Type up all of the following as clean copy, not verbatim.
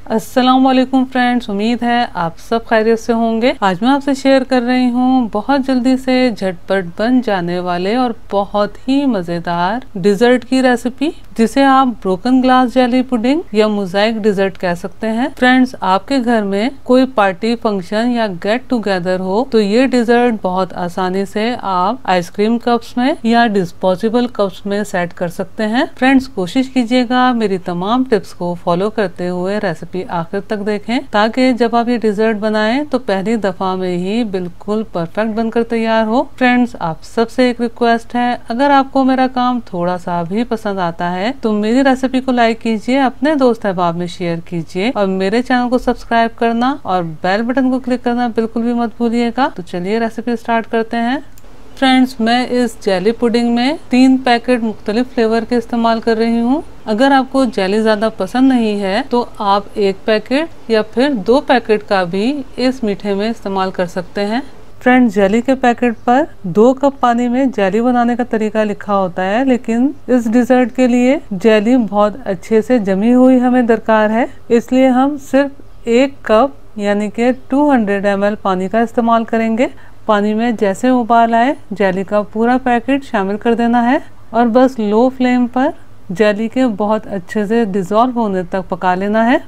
अस्सलाम वालेकुम फ्रेंड्स, उम्मीद है आप सब खैरियत से होंगे। आज मैं आपसे शेयर कर रही हूँ बहुत जल्दी से झटपट बन जाने वाले और बहुत ही मज़ेदार डिजर्ट की रेसिपी, जिसे आप ब्रोकन ग्लास जेली पुडिंग या मोज़ाइक डिजर्ट कह सकते हैं। फ्रेंड्स, आपके घर में कोई पार्टी, फंक्शन या गेट टुगेदर हो तो ये डिजर्ट बहुत आसानी से आप आइसक्रीम कप्स में या डिस्पोजेबल कप्स में सेट कर सकते हैं। फ्रेंड्स, कोशिश कीजिएगा मेरी तमाम टिप्स को फॉलो करते हुए रेसिपी आखिर तक देखें, ताकि जब आप ये डिजर्ट बनाएं तो पहली दफा में ही बिल्कुल परफेक्ट बनकर तैयार हो। फ्रेंड्स, आप सबसे एक रिक्वेस्ट है, अगर आपको मेरा काम थोड़ा सा भी पसंद आता है तो मेरी रेसिपी को लाइक कीजिए, अपने दोस्त अहबाब में शेयर कीजिए और मेरे चैनल को सब्सक्राइब करना और बेल बटन को क्लिक करना बिल्कुल भी मत भूलिएगा। तो चलिए रेसिपी स्टार्ट करते हैं। फ्रेंड्स, मैं इस जेली पुडिंग में 3 पैकेट मुख्तलिफ फ्लेवर के इस्तेमाल कर रही हूँ। अगर आपको जेली ज़्यादा पसंद नहीं है तो आप 1 पैकेट या फिर 2 पैकेट का भी इस मीठे में इस्तेमाल कर सकते हैं। फ्रेंड्स, जेली के पैकेट पर 2 कप पानी में जेली बनाने का तरीका लिखा होता है, लेकिन इस डिजर्ट के लिए जेली बहुत अच्छे से जमी हुई हमें दरकार है, इसलिए हम सिर्फ 1 कप यानी कि 200 ml पानी का इस्तेमाल करेंगे। पानी में जैसे उबाल आए जेली का पूरा पैकेट शामिल कर देना है और बस लो फ्लेम पर जेली के बहुत अच्छे से डिज़ोल्व होने तक पका लेना है।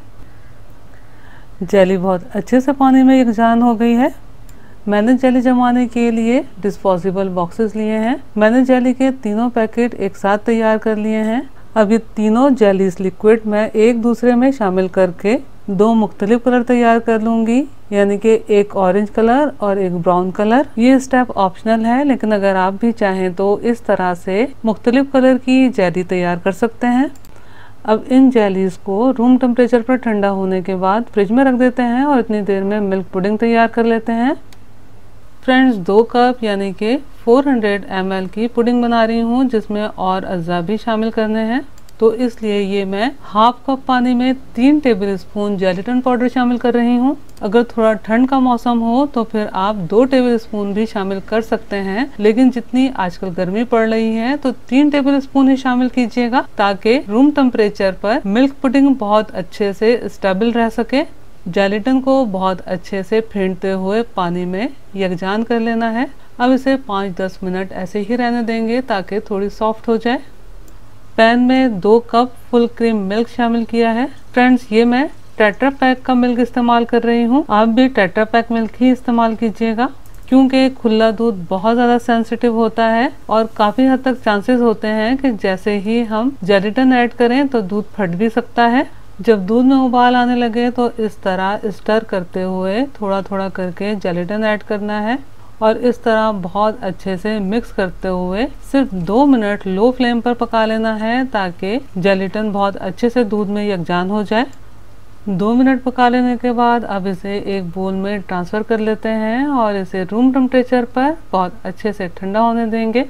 जेली बहुत अच्छे से पानी में यकजान हो गई है। मैंने जेली जमाने के लिए डिस्पोजेबल बॉक्सेस लिए हैं। मैंने जेली के तीनों पैकेट एक साथ तैयार कर लिए हैं। अब ये तीनों जेलीस लिक्विड मैं एक दूसरे में शामिल करके 2 मुख्तलिफ कलर तैयार कर लूँगी, यानी कि एक ऑरेंज कलर और एक ब्राउन कलर। ये स्टेप ऑप्शनल है, लेकिन अगर आप भी चाहें तो इस तरह से मुख्तलिफ कलर की जेली तैयार कर सकते हैं। अब इन जेलीज को रूम टेम्परेचर पर ठंडा होने के बाद फ्रिज में रख देते हैं और इतनी देर में मिल्क पुडिंग तैयार कर लेते हैं। फ्रेंड्स, 2 कप यानी कि 400 ml की पुडिंग बना रही हूँ, जिसमें और अज्जा भी शामिल करने हैं, तो इसलिए ये मैं हाफ कप पानी में 3 टेबलस्पून जेलेटिन पाउडर शामिल कर रही हूँ। अगर थोड़ा ठंड का मौसम हो तो फिर आप 2 टेबलस्पून भी शामिल कर सकते हैं, लेकिन जितनी आजकल गर्मी पड़ रही है तो 3 टेबलस्पून ही शामिल कीजिएगा, ताकि रूम टेम्परेचर पर मिल्क पुडिंग बहुत अच्छे से स्टेबल रह सके। जेलेटिन को बहुत अच्छे से फेंटते हुए पानी में यकजान कर लेना है। अब इसे 5-10 मिनट ऐसे ही रहने देंगे ताकि थोड़ी सॉफ्ट हो जाए। पैन में 2 कप फुल क्रीम मिल्क शामिल किया है। फ्रेंड्स, ये मैं टेट्रा पैक का मिल्क इस्तेमाल कर रही हूँ। आप भी टेट्रा पैक मिल्क ही इस्तेमाल कीजिएगा, क्योंकि खुला दूध बहुत ज़्यादा सेंसिटिव होता है और काफ़ी हद तक चांसेस होते हैं कि जैसे ही हम जेलेटिन ऐड करें तो दूध फट भी सकता है। जब दूध में उबाल आने लगे तो इस तरह स्टर करते हुए थोड़ा थोड़ा करके जेलेटिन ऐड करना है और इस तरह बहुत अच्छे से मिक्स करते हुए सिर्फ 2 मिनट लो फ्लेम पर पका लेना है, ताकि जेलेटिन बहुत अच्छे से दूध में यकजान हो जाए। 2 मिनट पका लेने के बाद अब इसे एक बोल में ट्रांसफ़र कर लेते हैं और इसे रूम टेम्परेचर पर बहुत अच्छे से ठंडा होने देंगे।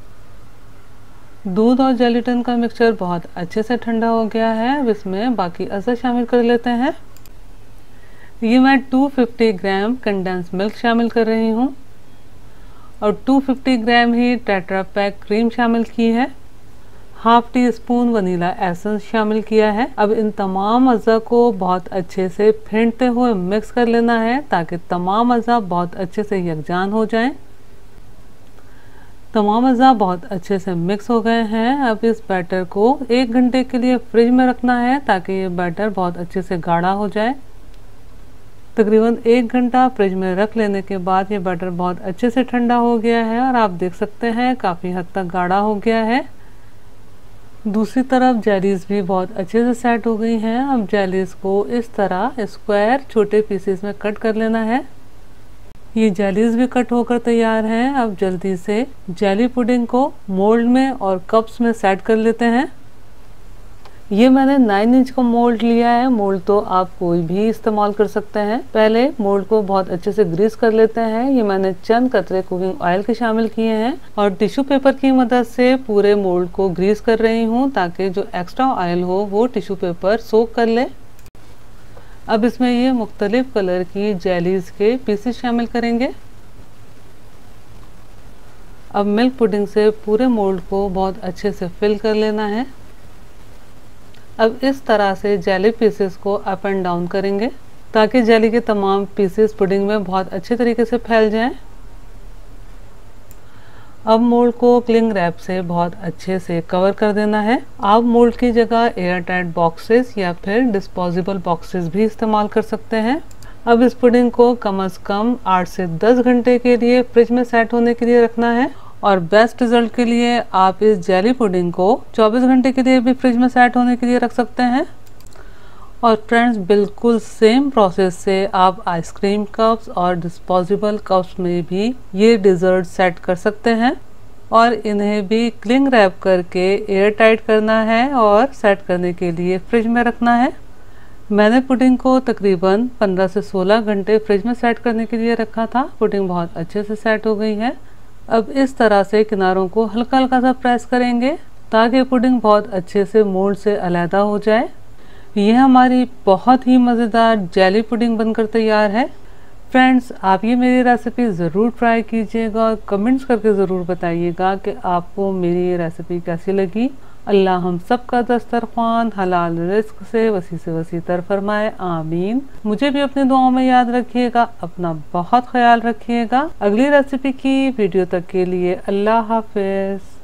दूध और जेलेटिन का मिक्सचर बहुत अच्छे से ठंडा हो गया है। अब इसमें बाकी अज़ा शामिल कर लेते हैं। ये मैं 250 ग्राम कंडेंस मिल्क शामिल कर रही हूँ और 250 ग्राम ही टेट्रा पैक क्रीम शामिल की है। Half teaspoon vanilla essence शामिल किया है। अब इन तमाम अज़ा को बहुत अच्छे से फेंटते हुए मिक्स कर लेना है, ताकि तमाम अज़ा बहुत अच्छे से यकजान हो जाएं। तमाम अज़ा बहुत अच्छे से मिक्स हो गए हैं। अब इस बैटर को 1 घंटे के लिए फ्रिज में रखना है, ताकि ये बैटर बहुत अच्छे से गाढ़ा हो जाए। तकरीबन 1 घंटा फ्रिज में रख लेने के बाद ये बैटर बहुत अच्छे से ठंडा हो गया है और आप देख सकते हैं काफ़ी हद तक गाढ़ा हो गया है। दूसरी तरफ जेलीज भी बहुत अच्छे से सेट हो गई हैं। अब जेलीज को इस तरह स्क्वायर छोटे पीसेस में कट कर लेना है। ये जेलीज भी कट होकर तैयार हैं। अब जल्दी से जेली पुडिंग को मोल्ड में और कप्स में सेट कर लेते हैं। ये मैंने 9 इंच का मोल्ड लिया है। मोल्ड तो आप कोई भी इस्तेमाल कर सकते हैं। पहले मोल्ड को बहुत अच्छे से ग्रीस कर लेते हैं। ये मैंने चंद कतरे कुकिंग ऑयल के शामिल किए हैं और टिश्यू पेपर की मदद से पूरे मोल्ड को ग्रीस कर रही हूँ, ताकि जो एक्स्ट्रा ऑयल हो वो टिश्यू पेपर सोक कर ले। अब इसमें ये मुख्तलिफ कलर की जेलीज के पीसेस शामिल करेंगे। अब मिल्क पुडिंग से पूरे मोल्ड को बहुत अच्छे से फिल कर लेना है। अब इस तरह से जेली पीसेस को अप एंड डाउन करेंगे ताकि जेली के तमाम पीसेस पुडिंग में बहुत अच्छे तरीके से फैल जाएं। अब मोल्ड को क्लिंग रैप से बहुत अच्छे से कवर कर देना है। आप मोल्ड की जगह एयर टाइट बॉक्सेस या फिर डिस्पोजेबल बॉक्सेस भी इस्तेमाल कर सकते हैं। अब इस पुडिंग को कम से कम 8 से 10 घंटे के लिए फ्रिज में सेट होने के लिए रखना है और बेस्ट रिजल्ट के लिए आप इस जेली पुडिंग को 24 घंटे के लिए भी फ्रिज में सेट होने के लिए रख सकते हैं। और फ्रेंड्स, बिल्कुल सेम प्रोसेस से आप आइसक्रीम कप्स और डिस्पोजेबल कप्स में भी ये डिज़र्ट सेट कर सकते हैं और इन्हें भी क्लिंग रैप करके एयर टाइट करना है और सेट करने के लिए फ्रिज में रखना है। मैंने पुडिंग को तकरीबन 15 से 16 घंटे फ्रिज में सेट करने के लिए रखा था। पुडिंग बहुत अच्छे से सेट हो गई है। अब इस तरह से किनारों को हल्का हल्का सा प्रेस करेंगे ताकि पुडिंग बहुत अच्छे से मोल्ड से अलहदा हो जाए। यह हमारी बहुत ही मज़ेदार जेली पुडिंग बनकर तैयार है। फ्रेंड्स, आप ये मेरी रेसिपी ज़रूर ट्राई कीजिएगा और कमेंट्स करके ज़रूर बताइएगा कि आपको मेरी ये रेसिपी कैसी लगी। अल्लाह हम सब का दस्तरख्वान हलाल रिस्क से वसी तर फरमाए, आमीन। मुझे भी अपनी दुआओं में याद रखिएगा। अपना बहुत ख्याल रखिएगा। अगली रेसिपी की वीडियो तक के लिए अल्लाह हाफिज़।